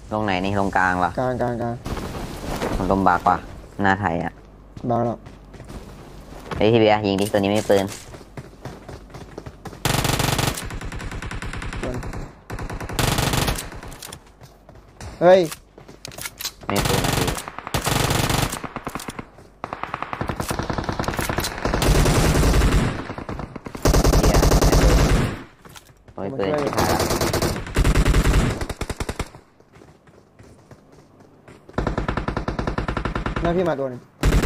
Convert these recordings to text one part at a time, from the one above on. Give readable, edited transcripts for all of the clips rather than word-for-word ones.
ลงไหนนี่ลงกลางเหรอกลางมันลมบากกว่าหน้าไทยอ่ะบางแล้วเฮ้ยพี่เบียร์ยิงดิตัวนี้ไม่ปืนเฮ้ยไม่ปืนนะพี่เบียร์ไม่ปืนโอ้ยปืนที่ท่าละหน้าพี่มาตัวนึง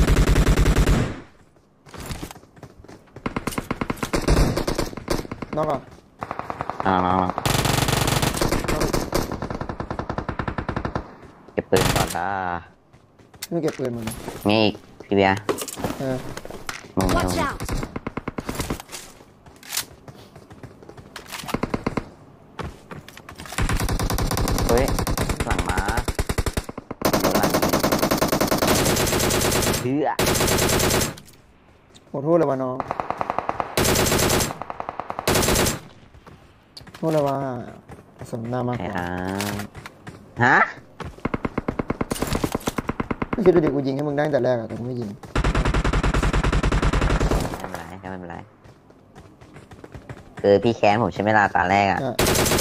นอกอ่ะเอาเก็บปืนก่อนละไม่เก็บปืนมันมีอีกพี่เบียร์เออมึง Watch out! เฮ้ยหลังมาหลังเฮือขอโทษเลยว่ะน้องโทษเลยว่าสมน้ามากกว่าฮะไม่คิดดูดิกูยิงให้มึงได้ตั้งแต่แรกอะแต่กูไม่ยิงไม่เป็นไรคือพี่แค้นผมใช่ไหมล่ะตอนแรกอ่ะ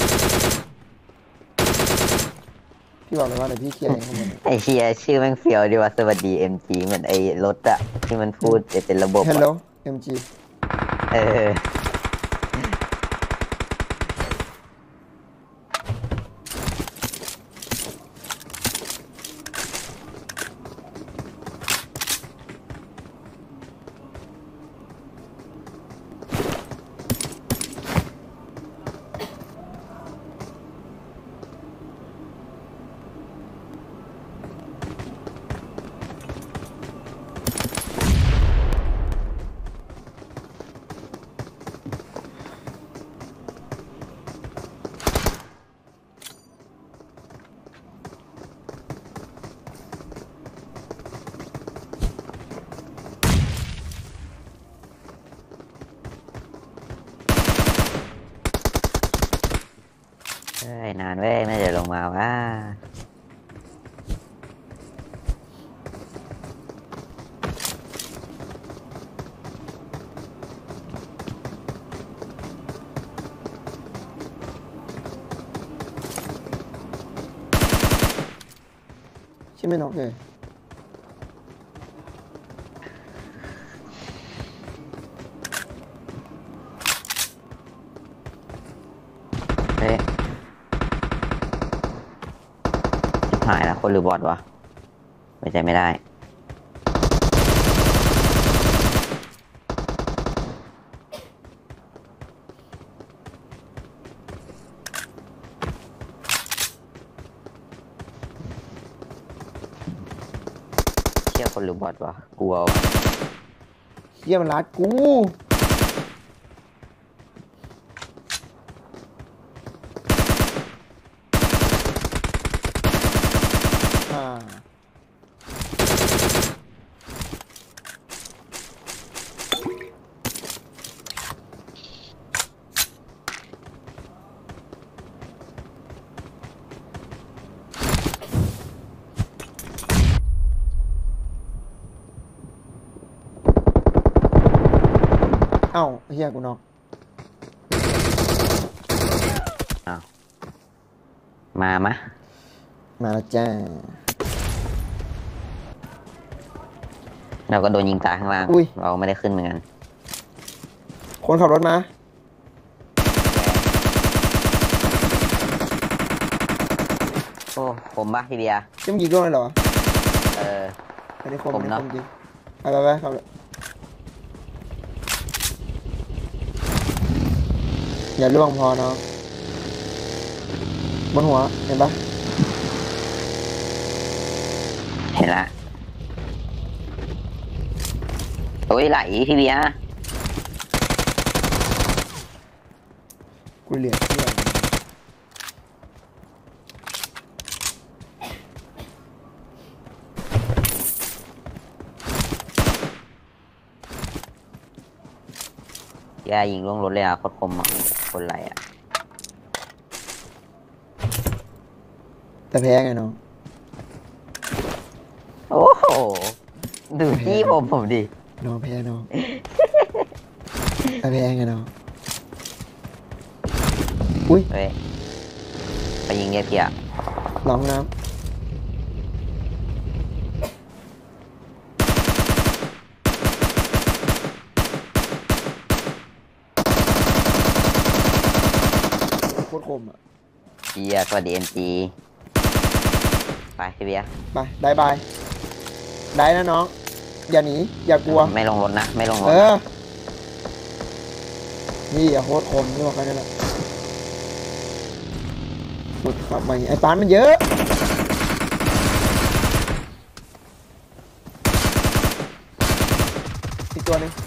พี่บอกเลยว่าเดี๋ยวพี่เคลียร์เองข้างบนไอเชียชื่อแม่งเฟียวดีว่าสวัสดีเอ็มจีเหมือนไอรถอะที่มันพูดเป็นระบบอะ Hello MG เออเอ้ยนานเว้ยไม่ได้ลงมาว่าใช่ไหมน้องเลยเฮ้ยชิบหายแล้วคนหรือบอทวะไว้ใจไม่ได้เชื่อคนหรือบอทวะกลัววะเฮียมันรัดกูอ่าเอ้าเฮียกูนอกอ้าวมามะมาแล้วจ้าเราก็โดนยิงตายข้างล่างอุ้ยเราไม่ได้ขึ้นเหมือนกันคนขับรถมาโอ้ผมปะพี่เบียร์จะมึงยิงด้วยเหรอเอออันนี้คมผมเนอะจริงไปขับเลยอย่าล่วงพอเนาะบนหัวเห็นปะเห็นละโอ้ยไหลพี่เบียร์กูเหลี่ยมเที่ยย่ายิงล่วงรถเลยอ่ะโคตรคมอ่ะคนไหลอ่ะแต่แพ้ไงน้องโอ้โหดูจี้ผมดิน้องแพ้น้องแต่แพ้ไงน้องอุ้ยเฮ้ยไปยิงเกียร์หลังน้ำโคตรคมอ่ะเกียร์สวัสดีเอ็มจีไปพี่เบียร์ไปได้บายได้นะน้อง อย่าหนี อย่ากลัวไม่ลงรถนะ ไม่ลงรถเอนะอ นี่อย่าโคตรคมนี่ว่าแค่นั้นแหละฝึกขับมาอย่างงี้ไอ้ปานมันเยอะ อีกตัวหนึง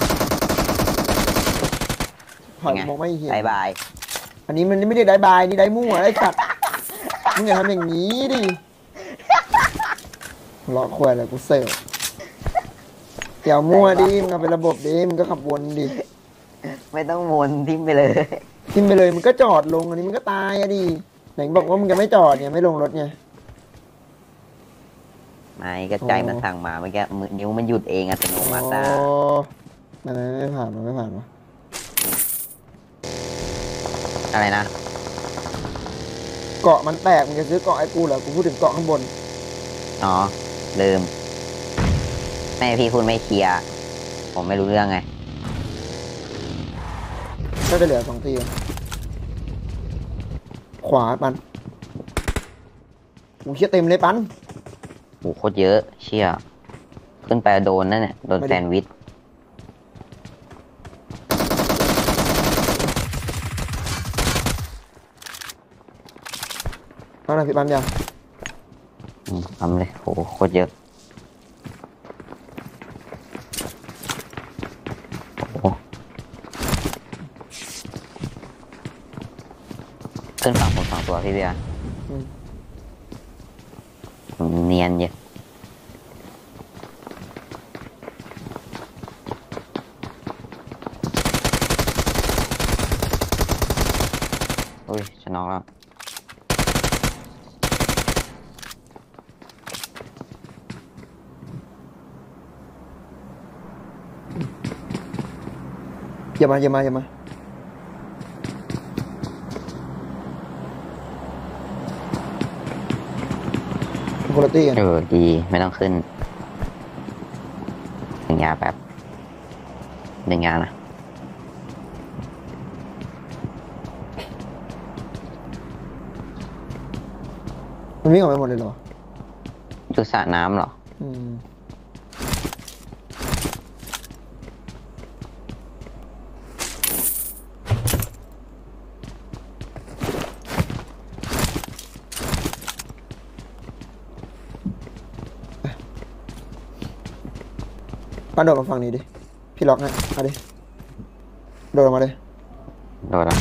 หอยมองไม่เห็นบายบายอันนี้มันไม่ได้ได้บาย นี่ได้มั่วไอ้ขัดมึงอย่าทำอย่างนี้ดิเลาะควายอะไรกูเสิร์ฟอย่ามั่วดิมึงเอาเป็นระบบดิมึงก็ขับวนดิไม่ต้องวนทิ้งไปเลยทิ้งไปเลยมันก็จอดลงอันนี้มันก็ตายอะดิไหนบอกว่ามึงจะไม่จอดเนี่ยไม่ลงรถไงไม่ก็ใจมันสั่งมาเมื่อกี้มือนิ้วมันหยุดเองอัตโนมัติโอ้นะไม่ผ่านวะไม่ผ่านวะอะไรนะเกาะมันแตกมึงจะซื้อเกาะไอ้กูเหรอกูพูดถึงเกาะข้างบนอ๋อลืมแม่พี่พูดไม่เคลียร์ผมไม่รู้เรื่องไงก็จะเหลือ2 ทีขวาปันกูเชี่ยเต็มเลยปันโหโคตรเยอะเชี่ยขึ้นไปโดนนั่นเนี่ยโดนไม่แซได้นด์วิชเอาหน่อยพี่ปันยาวทำเลยโหโคตรเยอะโอ้ขึ้นฝั่งผม2 ตัวพี่เบียร์อืมเนียนเยอะอุ้ยชนะแล้วอย่ามาอย่ามาอย่ามาคุณภาพกันดีไม่ต้องขึ้นหนึ่งยาแบบ1 ยานะมันวิ่งออกไปหมดเลยเหรอจุดสระน้ำเหรออืมปันโดดมาฝั่งนี้ดิ พี่ล็อกให้เอาดิ โดดออกมาเลยโดดแล้ว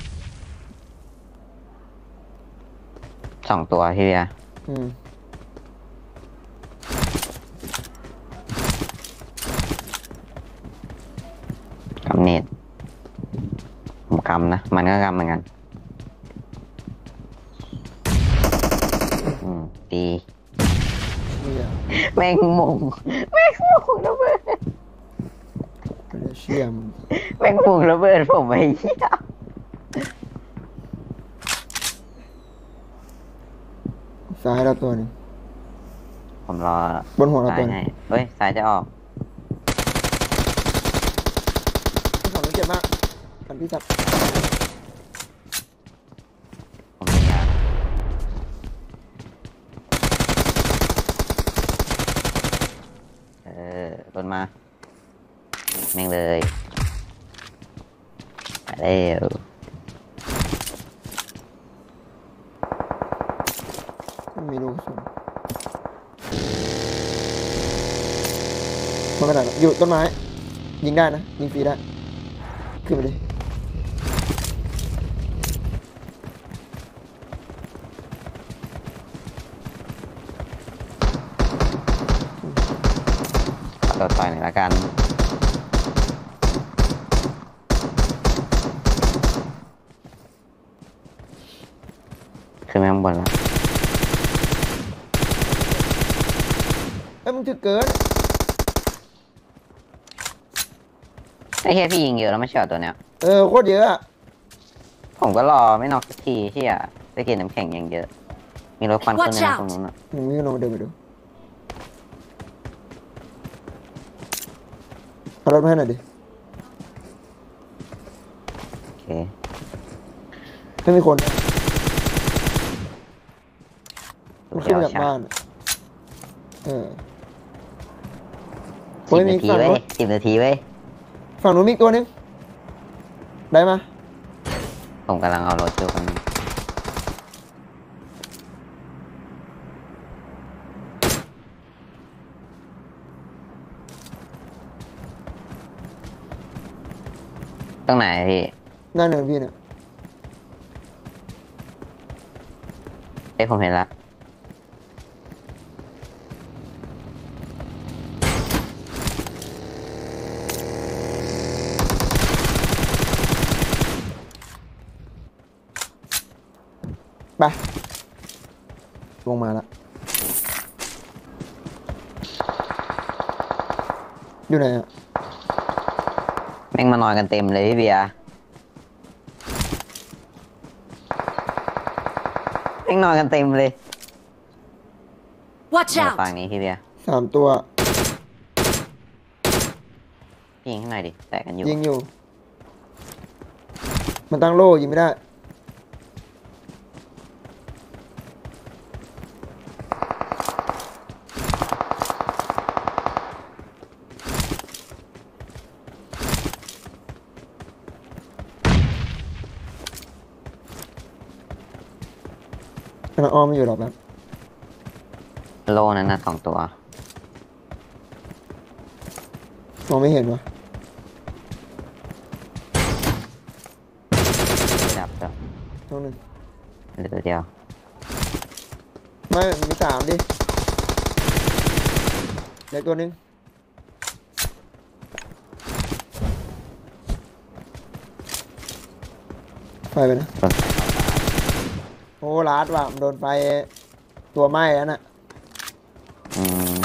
2 ตัวพี่เบียร์อืมกำเนิดผมกำนะ มันก็กำเหมือนกัน ดีนี่อ่ะแม่งมงแม่งมงระเบิดไม่ได้เชื่อมึงแม่งมงระเบิดผมไอ้เหี้ยซ้ายเราตัวหนึงผมรอบนหัวเราซ้าตัวย หนึงให้เฮ้ยซ้ายจะออกพี่ฝั่งนู้นเจ็บมากปันพี่สับผมมียารถมาแม่งเลยไปเร็วไม่มีลูกกระสุนไม่เป็นไรหรอกอยู่ต้นไม้ ยิงได้นะ ยิงฟรีได้ ขึ้นไปดิขอโดดต่อยหน่อยละกัน ขึ้นไปข้างบนแล้วเอ้ยมึงถึกเกินไอ้เฮียพี่ยิงเยอะแล้วไม่ใช่เหรอตัวเนี้ยโคตรเยอะอะผมก็รอไม่นอกสักทีเฮียไปกินน้ำแข็งอย่างเยอะ มีรถควันขึ้น Watch เลยนะ out ตรงนู้นอ่ะมึงวิ่งลงมาเดินไปดูขับรถมาให้หน่อยดิโอเคไม่มีคนมันเดี๋ขึ้นยวมาจากช้าบ้านอะเออสิโอ้ยบมีนาทีฝั่งเว้นู้ยน 10 นาทีเว้ยฝั่งนู้นมีอีกตัวนึงได้มาผมกำลังเอารถอยู่คนนึงตรงไหนพี่หน้าเนินพี่เนี่ยเอ้ยผมเห็นละไปลงมาละอยู่ไหนอ่ะแม่งมานอนกันเต็มเลยพี่เบียร์แม่งนอนกันเต็มเลย Watch เดี๋ยว out! ฝั่งนี้พี่เบียร์ 3 ตัวพี่ยิงข้างในดิแตกกันอยู่ยิงอยู่ มันตั้งโล่ยิงไม่ได้มันอ้อมไม่อยู่หรอกแบบโลนั้นนะ2 ตัวมองไม่เห็นวะดับแล้วตัวหนึ่งเหลือตัวเดียวไม่มี3ดิเล็กตัวหนึงไฟไปนะโดนโอ้ลาดว่ะมันโดนไฟตัวไหม้แล้วน่ะอืม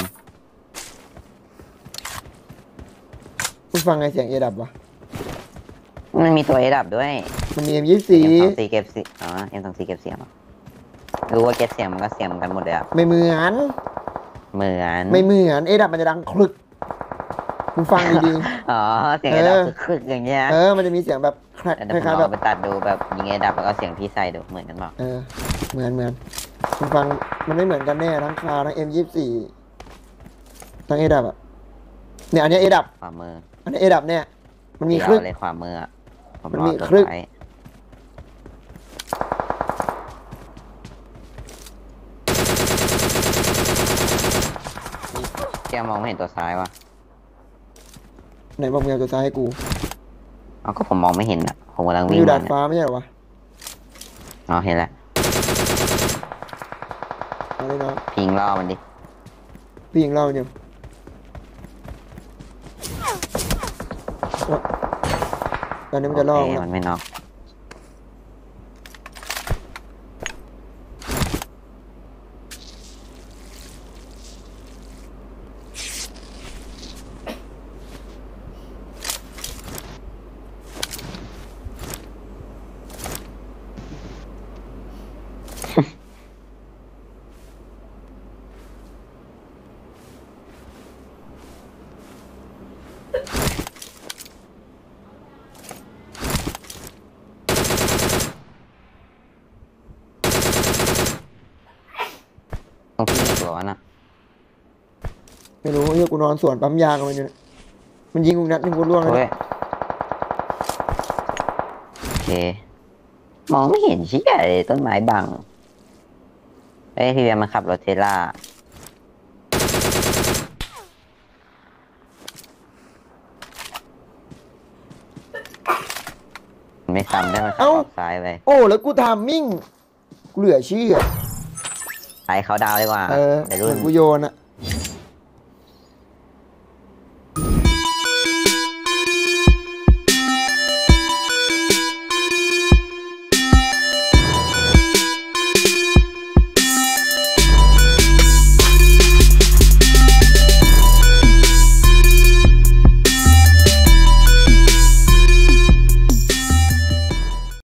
คุณฟังไงเสียงเอดับวะมันมีตัวเอดับด้วยมันมี M24 M24เก็บเสียงอ๋อ M24เก็บเสียงเหรอรู้ว่าเก็บเสียงมันก็เสียงเหมือนกันหมดเลยอะไม่เหมือนเหมือนไม่เหมือนเอดับมันจะดังคลึกคุณฟังดีอ๋อ เสียงเอดับคึกๆอย่างเงี้ยๆมันจะมีเสียงแบบแครกเดี๋ยวคผมล้ายๆลแบอบ งไปตัดดูแบบยิงเอดับแล้วก็เสียงพี่ใส่ดูเหมือนกันเปล่าเหมือนคุณฟังมันไม่เหมือนกันแน่ทั้งคาทั้ง M24 ทั้งเอดับอ่ะเนี่ยอันนี้เอดับขวามืออันนี้เอดับเนี่ยมันมีเดี๋ยวคลึกเลยขวามืออะผมมันรอมีตัวคลึกท้ายแกมองไม่เห็นตัวซ้ายวะไหนบอกมึงเอาตัวซ้ายให้กูเอาก็ผมมองไม่เห็นอ่ะ ผมกำลังมันวิ่อง ยู่มาดาดเนี่ยฟ้าไม่ใช่เหรอวะอ๋อเห็นแล้วเอาเลยเนาะพิงล่อมันดิพี่ยิงเล่ามันอยู่ตอนนี้มันจะล่อโอเคแล้วมันไม่น็อกตรงพี่มีตัววะน่ะไม่รู้เฮียกูนอนสวนปั๊มยากับมันอยู่เนี่ยมันยิงกูนัดนึงกูร่วงเลยโอ้ยโอเค มองไม่เห็นเชี่ยเลยต้นไม้บังเอ้ยพี่เบียร์มันขับรถเทสลามันไม่ซ้ำได้มันขับออกซ้ายไปโอ้แล้วกูทามมิ่งกูเหลือเชื่อไปเขาดาวดีกว่าเหไปมืรุ่อน นกูโยนอะ